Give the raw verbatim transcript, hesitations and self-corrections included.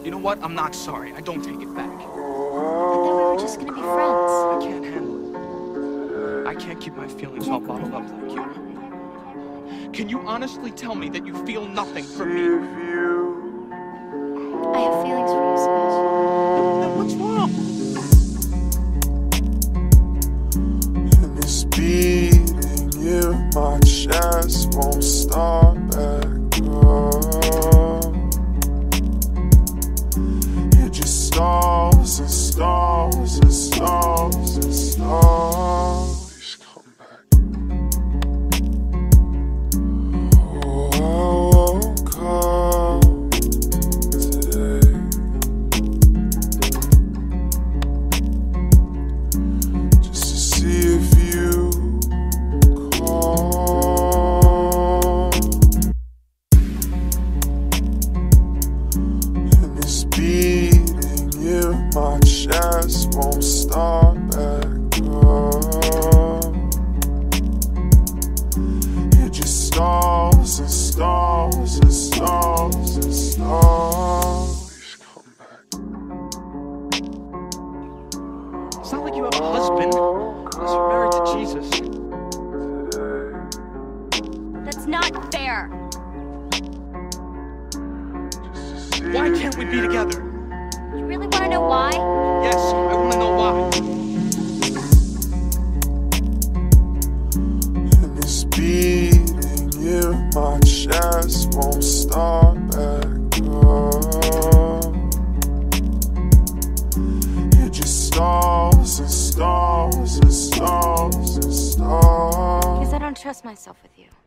You know what? I'm not sorry. I don't take it back. I thought we were just gonna be friends. I can't handle it. I can't keep my feelings all bottled up like you. Can you honestly tell me that you feel nothing for me? I have feelings for you, Sebastian. Then what's wrong? And this beating in my chest won't stop back up. It just stalls and stalls and stalls and stalls. Please come back. Oh, I woke up today just to see if you call. And this beating in my chest won't stop back up. It just stalls and stalls and stalls and stalls. Please come back. It's not like you have a husband unless you're married to Jesus. That's not fair. Why can't we be together? You really want to know why? Yes, I want to know why. And this beating in my chest won't stop back up. It just stalls and stalls and stalls and stalls. Because I don't trust myself with you.